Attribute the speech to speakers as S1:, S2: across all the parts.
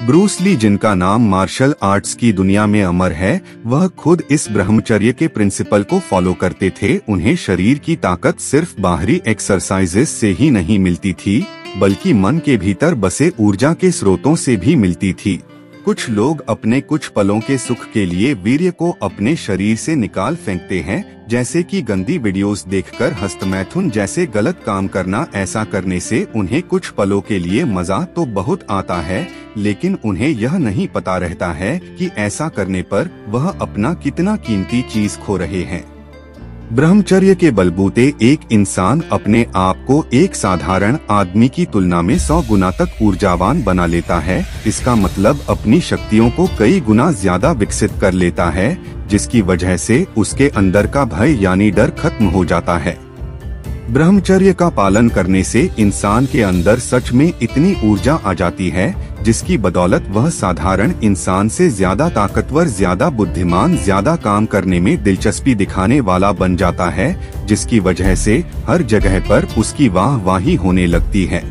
S1: Bruce Lee, जिनका नाम martial arts की दुनिया में अमर है, वह खुद इस ब्रह्मचर्य के प्रिंसिपल को फॉलो करते थे। उन्हें शरीर की ताकत सिर्फ बाहरी एक्सरसाइजेस से ही नहीं मिलती थी, बल्कि मन के भीतर बसे ऊर्जा के स्रोतों से भी मिलती थी। कुछ लोग अपने कुछ पलों के सुख के लिए वीर्य को अपने शरीर से निकाल फेंकते हैं, जैसे कि गंदी वीडियोस देखकर हस्तमैथुन जैसे गलत काम करना। ऐसा करने से उन्हें कुछ पलों के लिए मजा तो बहुत आता है, लेकिन उन्हें यह नहीं पता रहता है कि ऐसा करने पर वह अपना कितना कीमती चीज खो रहे हैं। ब्रह्मचर्य के बलबूते एक इंसान अपने आप को एक साधारण आदमी की तुलना में 100 गुना तक ऊर्जावान बना लेता है। इसका मतलब अपनी शक्तियों को कई गुना ज्यादा विकसित कर लेता है, जिसकी वजह से उसके अंदर का भय यानी डर खत्म हो जाता है। ब्रह्मचर्य का पालन करने से इंसान के अंदर सच में इतनी ऊर्जा आ जाती है, जिसकी बदौलत वह साधारण इंसान से ज्यादा ताकतवर, ज्यादा बुद्धिमान, ज्यादा काम करने में दिलचस्पी दिखाने वाला बन जाता है, जिसकी वजह से हर जगह पर उसकी वाहवाही होने लगती है।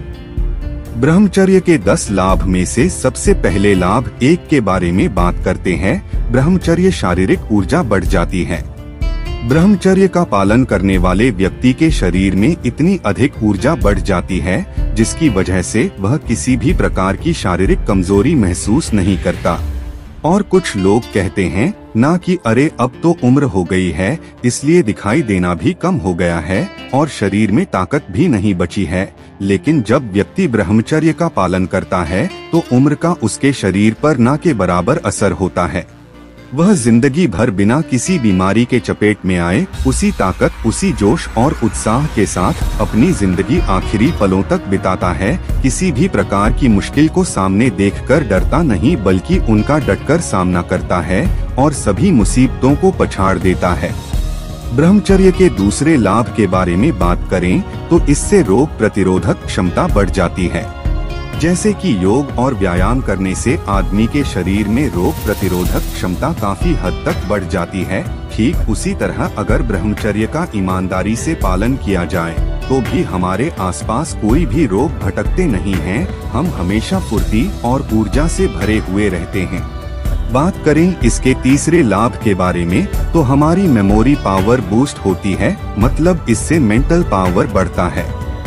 S1: ब्रह्मचर्य के 10 लाभ में से सबसे पहले लाभ 1 के बारे में बात करते हैं। ब्रह्मचर्य शारीरिक ऊर्जा बढ़ जाती है। ब्रह्मचर्य का पालन करने वाले व्यक्ति के शरीर में इतनी अधिक ऊर्जा बढ़ जाती है, जिसकी वजह से वह किसी भी प्रकार की शारीरिक कमजोरी महसूस नहीं करता। और कुछ लोग कहते हैं ना कि अरे अब तो उम्र हो गई है, इसलिए दिखाई देना भी कम हो गया है और शरीर में ताकत भी नहीं बची है। लेकिन जब व्यक्ति ब्रह्मचर्य का पालन करता है तो उम्र का उसके शरीर पर ना के बराबर असर होता है। वह जिंदगी भर बिना किसी बीमारी के चपेट में आए उसी ताकत, उसी जोश और उत्साह के साथ अपनी जिंदगी आखिरी पलों तक बिताता है। किसी भी प्रकार की मुश्किल को सामने देखकर डरता नहीं, बल्कि उनका डटकर सामना करता है और सभी मुसीबतों को पछाड़ देता है। ब्रह्मचर्य के दूसरे लाभ के बारे में बात करें तो इससे रोग प्रतिरोधक क्षमता बढ़ जाती है। जैसे कि योग और व्यायाम करने से आदमी के शरीर में रोग प्रतिरोधक क्षमता काफी हद तक बढ़ जाती है, ठीक उसी तरह अगर ब्रह्मचर्य का ईमानदारी से पालन किया जाए तो भी हमारे आसपास कोई भी रोग भटकते नहीं हैं। हम हमेशा फुर्ती और ऊर्जा से भरे हुए रहते हैं। बात करें इसके तीसरे लाभ के बारे में तो हमारी मेमोरी पावर बूस्ट होती है, मतलब इससे मेंटल पावर बढ़ता है।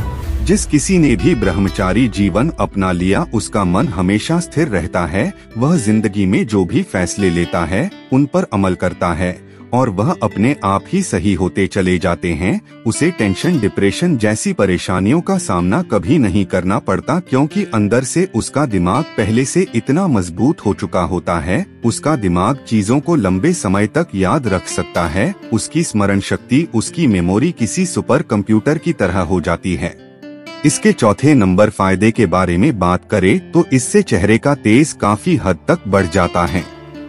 S1: जिस किसी ने भी ब्रह्मचारी जीवन अपना लिया उसका मन हमेशा स्थिर रहता है। वह जिंदगी में जो भी फैसले लेता है उन पर अमल करता है और वह अपने आप ही सही होते चले जाते हैं। उसे टेंशन, डिप्रेशन जैसी परेशानियों का सामना कभी नहीं करना पड़ता, क्योंकि अंदर से उसका दिमाग पहले से इतना मजबूत हो चुका होता है। उसका दिमाग चीजों को लंबे समय तक याद रख सकता है। उसकी स्मरण शक्ति, उसकी मेमोरी किसी सुपर कंप्यूटर की तरह हो जाती है। इसके चौथे नंबर फायदे के बारे में बात करें तो इससे चेहरे का तेज काफी हद तक बढ़ जाता है।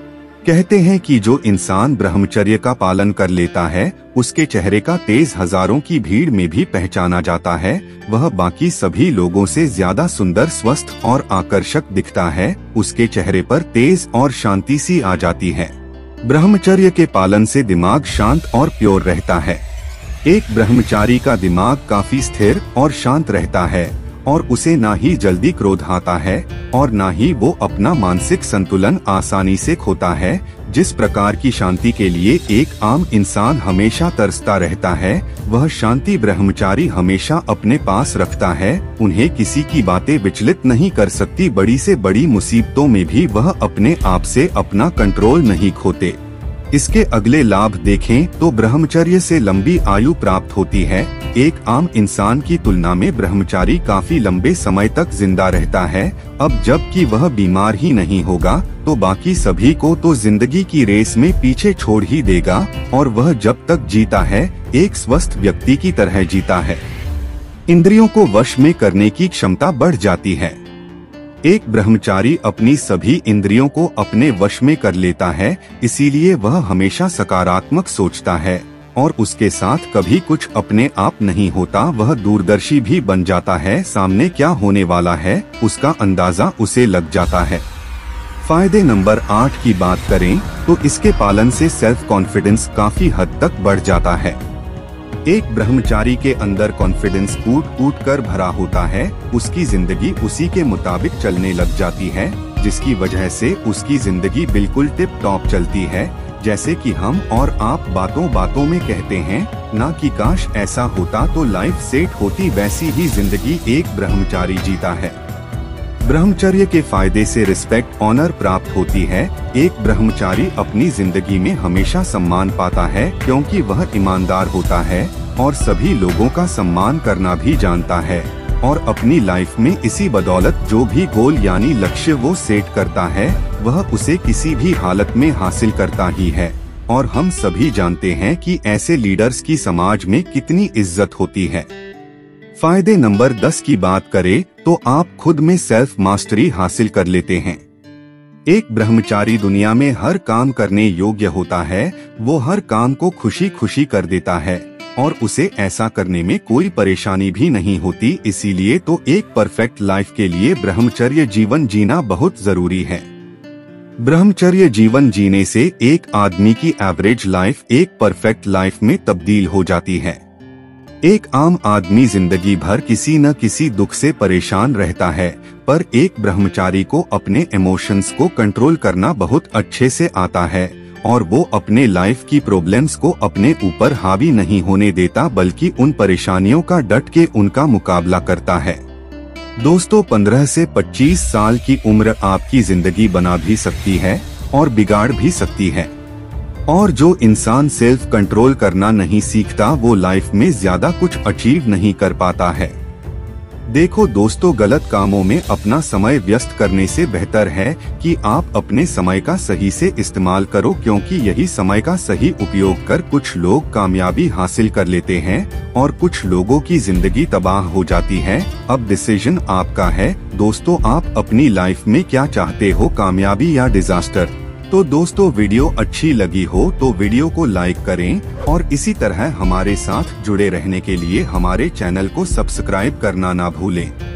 S1: कहते हैं कि जो इंसान ब्रह्मचर्य का पालन कर लेता है उसके चेहरे का तेज हजारों की भीड़ में भी पहचाना जाता है। वह बाकी सभी लोगों से ज्यादा सुंदर, स्वस्थ और आकर्षक दिखता है। उसके चेहरे पर तेज और शांति सी आ जाती है। ब्रह्मचर्य के पालन से दिमाग शांत और प्योर रहता है। एक ब्रह्मचारी का दिमाग काफी स्थिर और शांत रहता है और उसे ना ही जल्दी क्रोध आता है और ना ही वो अपना मानसिक संतुलन आसानी से खोता है। जिस प्रकार की शांति के लिए एक आम इंसान हमेशा तरसता रहता है, वह शांति ब्रह्मचारी हमेशा अपने पास रखता है। उन्हें किसी की बातें विचलित नहीं कर सकती। बड़ी से बड़ी मुसीबतों में भी वह अपने आप से अपना कंट्रोल नहीं खोते। इसके अगले लाभ देखें तो ब्रह्मचर्य से लंबी आयु प्राप्त होती है। एक आम इंसान की तुलना में ब्रह्मचारी काफी लंबे समय तक जिंदा रहता है। अब जबकि वह बीमार ही नहीं होगा तो बाकी सभी को तो जिंदगी की रेस में पीछे छोड़ ही देगा और वह जब तक जीता है एक स्वस्थ व्यक्ति की तरह जीता है। इंद्रियों को वश में करने की क्षमता बढ़ जाती है। एक ब्रह्मचारी अपनी सभी इंद्रियों को अपने वश में कर लेता है, इसीलिए वह हमेशा सकारात्मक सोचता है और उसके साथ कभी कुछ अपने आप नहीं होता। वह दूरदर्शी भी बन जाता है। सामने क्या होने वाला है उसका अंदाजा उसे लग जाता है। फायदे नंबर 8 की बात करें तो इसके पालन से सेल्फ कॉन्फिडेंस काफी हद तक बढ़ जाता है। एक ब्रह्मचारी के अंदर कॉन्फिडेंस कूट कूट कर भरा होता है। उसकी जिंदगी उसी के मुताबिक चलने लग जाती है। जिसकी वजह से उसकी जिंदगी बिल्कुल टिप टॉप चलती है, जैसे कि हम और आप बातों बातों में कहते हैं ना कि काश ऐसा होता तो लाइफ सेट होती, वैसी ही जिंदगी एक ब्रह्मचारी जीता है। ब्रह्मचर्य के फायदे से रिस्पेक्ट, ऑनर प्राप्त होती है। एक ब्रह्मचारी अपनी जिंदगी में हमेशा सम्मान पाता है क्योंकि वह ईमानदार होता है और सभी लोगों का सम्मान करना भी जानता है, और अपनी लाइफ में इसी बदौलत जो भी गोल यानी लक्ष्य वो सेट करता है वह उसे किसी भी हालत में हासिल करता ही है। और हम सभी जानते हैं कि ऐसे लीडर्स की समाज में कितनी इज्जत होती है। फायदे नंबर 10 की बात करें तो आप खुद में सेल्फ मास्टरी हासिल कर लेते हैं। एक ब्रह्मचारी दुनिया में हर काम करने योग्य होता है, वो हर काम को खुशी खुशी कर देता है और उसे ऐसा करने में कोई परेशानी भी नहीं होती। इसीलिए तो एक परफेक्ट लाइफ के लिए ब्रह्मचर्य जीवन जीना बहुत जरूरी है। ब्रह्मचर्य जीवन जीने से एक आदमी की एवरेज लाइफ एक परफेक्ट लाइफ में तब्दील हो जाती है। एक आम आदमी जिंदगी भर किसी न किसी दुख से परेशान रहता है, पर एक ब्रह्मचारी को अपने इमोशंस को कंट्रोल करना बहुत अच्छे से आता है और वो अपने लाइफ की प्रॉब्लम्स को अपने ऊपर हावी नहीं होने देता, बल्कि उन परेशानियों का डट के उनका मुकाबला करता है। दोस्तों, 15 से 25 साल की उम्र आपकी जिंदगी बना भी सकती है और बिगाड़ भी सकती है, और जो इंसान सेल्फ कंट्रोल करना नहीं सीखता वो लाइफ में ज्यादा कुछ अचीव नहीं कर पाता है। देखो दोस्तों, गलत कामों में अपना समय व्यस्त करने से बेहतर है कि आप अपने समय का सही से इस्तेमाल करो, क्योंकि यही समय का सही उपयोग कर कुछ लोग कामयाबी हासिल कर लेते हैं और कुछ लोगों की जिंदगी तबाह हो जाती है। अब डिसीजन आपका है दोस्तों, आप अपनी लाइफ में क्या चाहते हो, कामयाबी या डिजास्टर। तो दोस्तों, वीडियो अच्छी लगी हो तो वीडियो को लाइक करें और इसी तरह हमारे साथ जुड़े रहने के लिए हमारे चैनल को सब्सक्राइब करना ना भूलें।